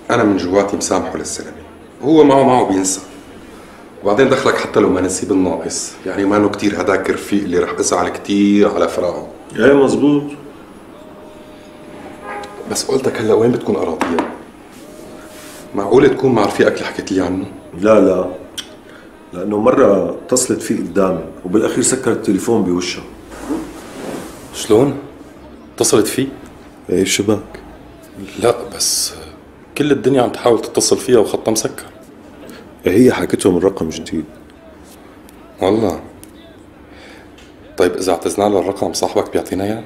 انا من جواتي مسامحه للزلمه، هو معه بينسى. وبعدين دخلك حتى لو ما نسي بالناقص، يعني ما له كثير هداك الرفيق اللي رح ازعل كثير على فراقه. ايه مزبوط. بس قلتك هلا وين بتكون اراضيها؟ معقولة تكون مع رفيقك اللي حكيت لي عنه؟ لا لانه مره اتصلت فيه قدامي وبالاخير سكر التليفون بوشها. شلون؟ اتصلت فيه؟ ايه شباك. لا بس كل الدنيا عم تحاول تتصل فيها وخطها مسكر. هي حكته من رقم جديد. والله؟ طيب إذا اعتزنا لها الرقم صاحبك بيعطينا إياه؟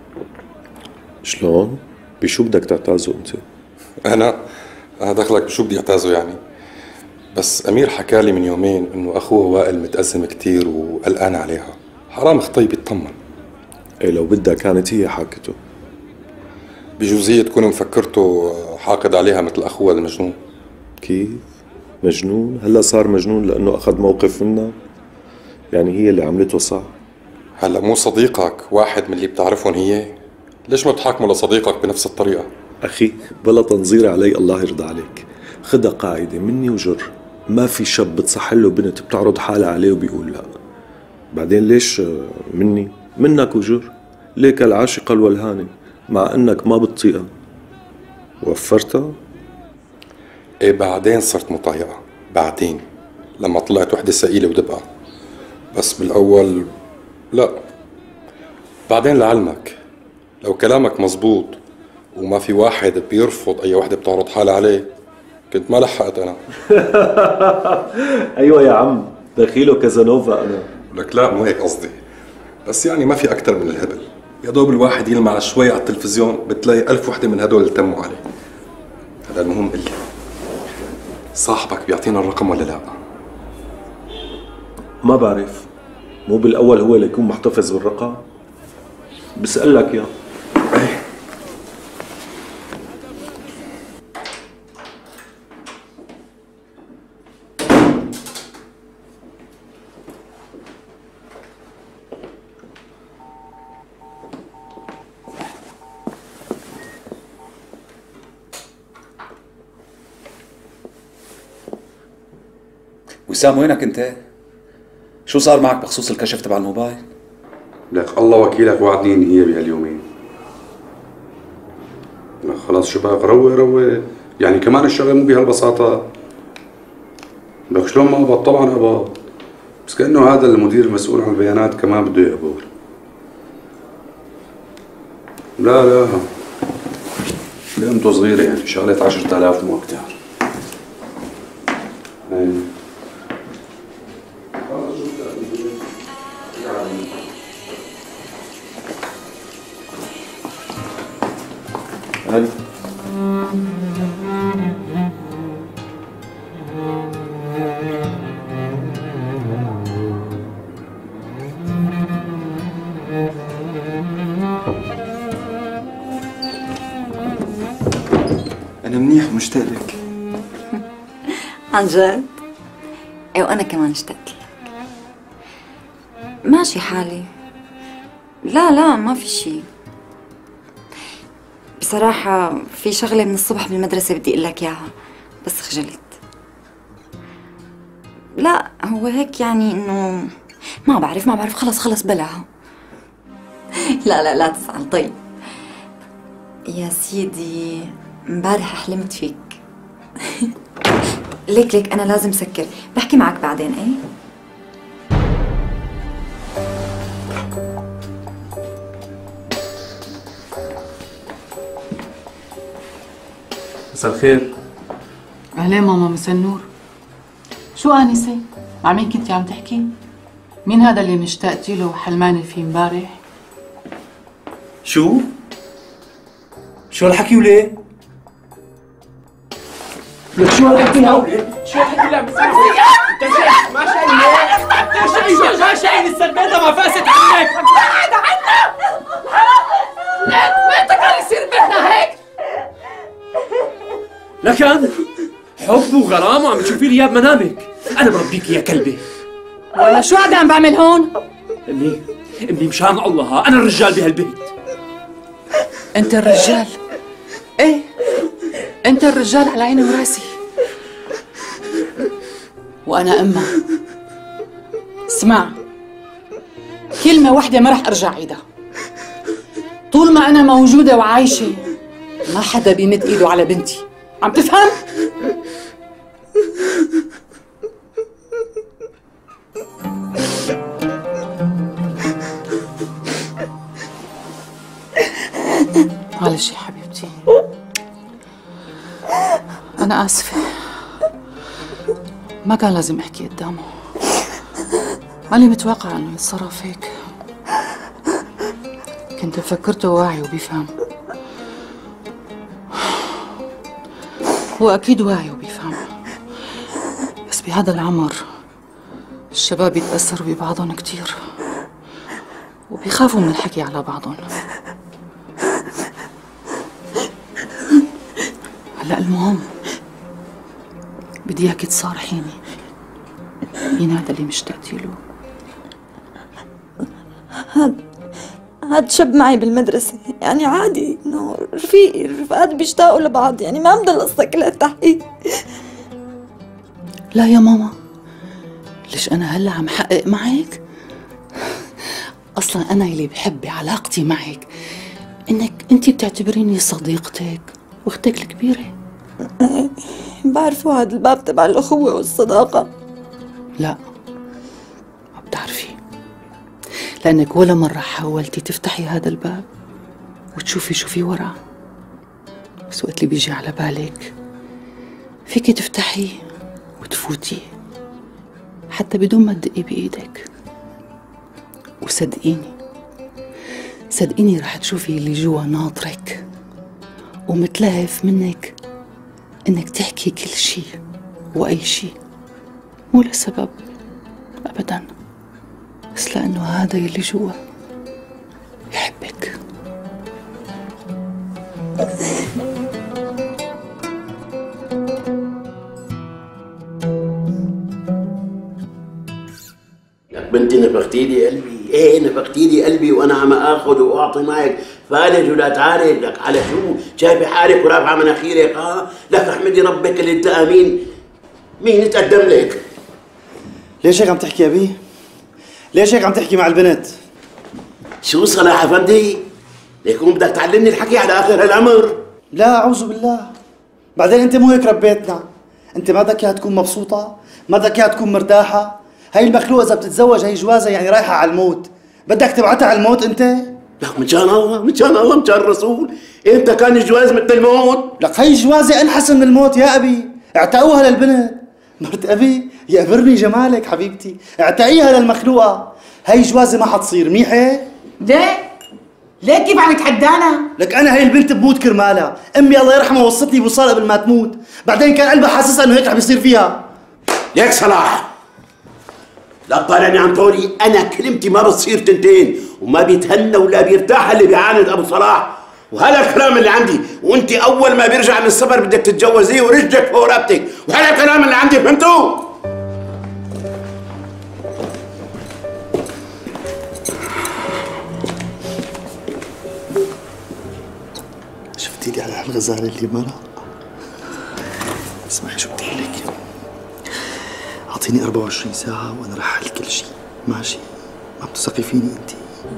شلون؟ بشو بدك تعتازه انت؟ أنا دخلك بشو بدي أعتازه يعني؟ بس أمير حكالي من يومين إنه أخوه وائل متأزم كتير وقلقان عليها، حرام خطيب يطمن. ايه لو بدها كانت هي حكته. بجوز هي تكون مفكرته حاقد عليها مثل أخوها المجنون. كيف؟ مجنون؟ هلا صار مجنون لأنه أخذ موقف منا؟ يعني هي اللي عملته صح؟ هلا مو صديقك واحد من اللي بتعرفهم هي؟ ليش ما بتحاكمه لصديقك بنفس الطريقة؟ أخي بلا تنظير علي الله يرضى عليك، خدها قاعدة مني وجر، ما في شاب بتصح له بنت بتعرض حالها عليه وبيقول لا. بعدين ليش مني؟ منك وجر، ليك العاشقة الولهانة مع أنك ما بتطيقها. وفرتها؟ ايه بعدين صرت مطايقة، بعدين لما طلعت وحدة سئيلة ودبقة، بس بالأول لا. بعدين لعلمك لو كلامك مزبوط وما في واحد بيرفض أي وحدة بتعرض حالها عليه كنت ما لحقت أنا. أيوة يا عم، دخيله كازانوفا أنا. لك لا مو هيك قصدي، بس يعني ما في أكتر من الهبل. يا دوب الواحد يلمع شوي على التلفزيون بتلاقي 1000 وحدة من هدول التموا عليه. هذا المهم قلي، صاحبك بيعطينا الرقم ولا لا؟ ما بعرف، مو بالأول هو اللي يكون محتفظ بالرقم؟ بسألك يا وسام وينك انت؟ شو صار معك بخصوص الكشف تبع الموبايل؟ لك الله وكيلك وعدني هي بهاليومين. لك خلاص شباب روق يعني كمان الشغله مو بهالبساطه. لك شلون ما قبض؟ طبعا قبض، بس كانه هذا المدير المسؤول عن البيانات كمان بده يقبض. لا قيمته صغيره يعني شغله 10,000 مو اكثر. هل أنا منيح ومشتاق لك. عن جد؟ ايه وأنا كمان اشتقت لك. ماشي حالي. لا ما في شي. بصراحة في شغلة من الصبح بالمدرسة بدي أقول لك إياها بس خجلت. لا هو هيك يعني إنه ما بعرف خلص بلاها. لا تزعل. طيب يا سيدي امبارح حلمت فيك. ليك أنا لازم سكر، بحكي معك بعدين. إيه مساء الخير. أهلا ماما. مساء النور. شو آنسة؟ مع مين كنتي عم تحكي؟ مين هذا اللي مشتاقتي له وحلماني فيه امبارح؟ شو هالحكي وليه؟ لك شو هالحكي وليه؟ شو هالحكي اللي عم بتصير؟ انت شايف ما شايف؟ انت ما شايف السربيطة ما فاست عنك؟ بعد عنا! لك ما انت كان يصير بيتنا هيك؟ لكن حب وغرام وعم تشوفي لي اياه بمنامك. انا بربيك يا كلبه. ولا شو قاعدة عم بعمل هون؟ امي مشان الله انا الرجال بهالبيت. انت الرجال؟ ايه انت الرجال على عيني وراسي، وانا امها. اسمع، كلمة واحدة ما رح ارجع عيدها. طول ما انا موجودة وعايشة ما حدا بيمد ايده على بنتي، عم تفهم؟ معلش يا حبيبتي، أنا آسفة، ما كان لازم أحكي قدامه، ماني متوقعة إنه يتصرف هيك. كنت فكرته واعي وبيفهم، هو أكيد واعي وبيفهم، بس بهذا العمر الشباب يتأثروا ببعضهم كتير وبيخافوا من الحكي على بعضهم. هلا المهم بدي اياكي تصارحيني، مين هذا اللي مشتقتي له؟ هاد شاب معي بالمدرسة، يعني عادي انه رفيقي، الرفقات بيشتاقوا لبعض، يعني ما بدها القصة كلها تحقيق. لا يا ماما، ليش انا هلا عم حقق معك؟ اصلا انا اللي بحب بعلاقتي معك انك انت بتعتبريني صديقتك واختك الكبيرة. بعرفوا هذا الباب تبع الأخوة والصداقة؟ لا، ما بتعرفي، لأنك ولا مرة حاولتي تفتحي هذا الباب وتشوفي شو في ورا، بس وقت اللي بيجي على بالك فيكي تفتحي وتفوتي حتى بدون ما تدقي بإيدك. وصدقيني صدقيني رح تشوفي اللي جوا ناطرك ومتلهف منك انك تحكي كل شي واي شي، مو لسبب ابدا، بس لانه هذا اللي جوا يحبك. لك بنتي نفختي لي قلبي، ايه نفختي لي قلبي وانا عم اخذ واعطي معك، فالج ولا تعالج. لك على شو؟ شايفه حالك ورافعه مناخيرك؟ لك احمدي ربك اللي انت امين. مين يتقدم لك؟ ليش هيك عم تحكي يا بي؟ ليش هيك عم تحكي مع البنت؟ شو صلاح افندي؟ ليكون بدك تعلمني الحكي على اخر هالعمر؟ لا اعوذ بالله، بعدين انت مو هيك ربيتنا، انت ما بدك اياها تكون مبسوطه، ما بدك اياها تكون مرتاحه. هي المخلوقه اذا بتتزوج هي جوازه يعني رايحه على الموت، بدك تبعتها على الموت انت؟ لك من شان الله، من شان الله، من شان الرسول، امتى كان الجواز مثل الموت؟ لك هي جوازه انحسن من الموت يا ابي، اعتقوها للبنت. مرت ابي يقبرني جمالك حبيبتي، اعتقيها للمخلوقه، هي جوازه ما حتصير منيحه؟ ليه كيف عم يتحدانا؟ لك انا هي البنت بموت كرمالها، امي الله يرحمها وصتني بوصال قبل ما تموت، بعدين كان قلبها حاسسها انه هيك رح بيصير فيها. ليك صلاح، لا تطالعني عم تقولي انا كلمتي ما بتصير تنتين، وما بيتهنى ولا بيرتاح اللي بيعاند ابو صلاح، وهذا الكلام اللي عندي، وانت اول ما بيرجع من السفر بدك تتجوزيه ورجلك فوق رقبتك، وهذا الكلام اللي عندي، فهمتوا؟ شفتي لي على هالغزاله اللي مرة؟ اسمعي شو بدي لك، اعطيني 24 ساعة وانا رح احل كل شيء، ماشي؟ ما بتثقي فيني انت؟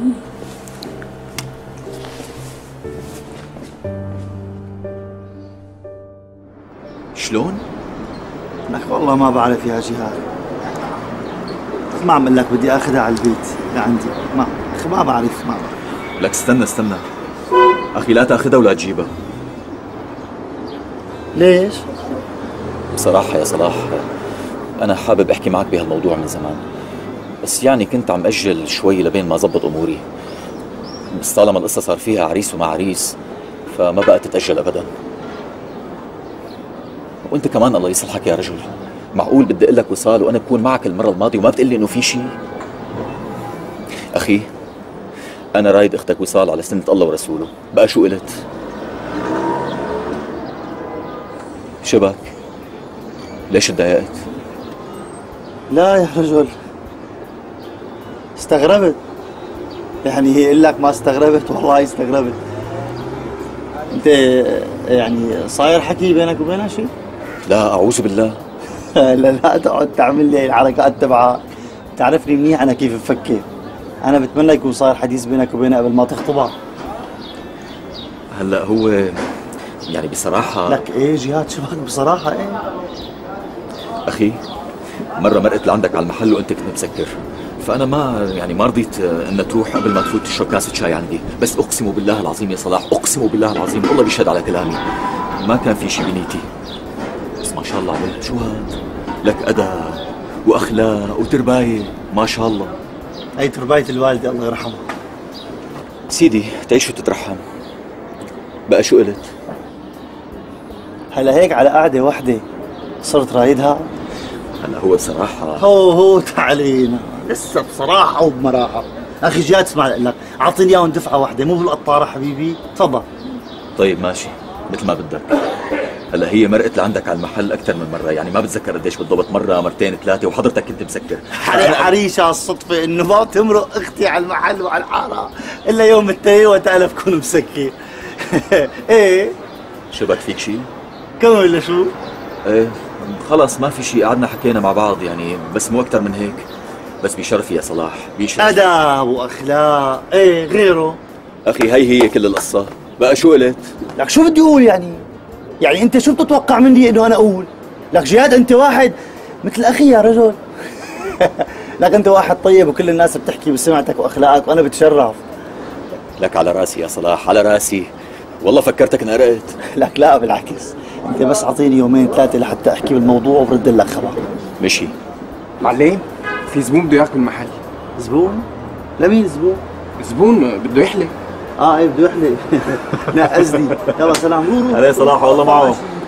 شلون؟ لك والله ما بعرف يا جهاد، ما عم اقول لك بدي اخذها على البيت لعندي، ما بعرف. لك استنى اخي، لا تاخذها ولا تجيبها. ليش؟ بصراحة يا صلاح أنا حابب أحكي معك بهالموضوع من زمان، بس يعني كنت عم أجل شوي لبين ما زبط أموري، بس طالما القصة صار فيها عريس وما عريس فما بقى تتأجل أبدا. وأنت كمان الله يصلحك يا رجل، معقول بدي أقول لك وصال وأنا بكون معك المرة الماضية وما بتقلي إنه في شيء؟ أخي أنا رايد أختك وصال على سنة الله ورسوله، بقى شو قلت؟ شبك؟ ليش تضايقت؟ لا يا رجل استغربت، يعني يقول لك ما استغربت، والله استغربت. انت يعني صاير حكي بينك وبينها شيء؟ لا أعوذ بالله. لا تقعد تعمل لي الحركات تبعها. تعرفني منيح انا كيف بفكر. انا بتمنى يكون صاير حديث بينك وبينها قبل ما تخطبها. هلا هو يعني بصراحة لك ايه جهاد شبك بصراحة ايه؟ أخي مرة مرقت لعندك على المحل وأنت كنت مسكر، فأنا ما رضيت إن تروح قبل ما تفوت تشرب كاسة شاي عندي، بس أقسم بالله العظيم يا صلاح، أقسم بالله العظيم والله بيشهد على كلامي ما كان في شيء بنيتي. بس ما شاء الله عليك شو هاد؟ لك أدب وأخلاق وترباية ما شاء الله. هي ترباية الوالدة الله يرحمها. سيدي تعيش وتترحم. بقى شو قلت؟ هلا هيك على قعدة وحدة صرت رايدها. هلا هو بصراحة هو تعالينا لسه بصراحة وبمراحة. أخي جاد اسمع لك أعطيني إياهم دفعة واحدة مو بالقطارة حبيبي، تفضل. طيب ماشي مثل ما بدك. هلا هي مرقت لعندك على المحل أكثر من مرة، يعني ما بتذكر قديش بالضبط، مرة مرتين ثلاثة، وحضرتك كنت مسكر. حريشة على الصدفة إنه ما بتمرق أختي على المحل وعلى الحارة إلا يوم التاني وقتها بكون مسكر. إيه شبك فيك شيء؟ كم ولا شو؟ ايه خلص ما في شيء، قعدنا حكينا مع بعض يعني، بس مو أكثر من هيك. بس بشرفي يا صلاح، بشرف. أدب وأخلاق، إيه غيره. أخي هي كل القصة. بقى شو قلت؟ لك شو بدي أقول يعني؟ يعني أنت شو بتتوقع مني إنه أنا أقول؟ لك جهاد أنت واحد مثل أخي يا رجل. لك أنت واحد طيب وكل الناس بتحكي بسمعتك وأخلاقك وأنا بتشرف. لك على راسي يا صلاح، على راسي. والله فكرتك انقرقت. لك لا بالعكس، أنت بس أعطيني يومين ثلاثة لحتى أحكي بالموضوع وبرد لك خبر. مشي. معلم في زبون بده ياكل المحل. زبون؟ لمين زبون؟ زبون بده يحلي. ايه بده يحلي. لا قصدي يلا سلام. روح عليه صلاح والله معه.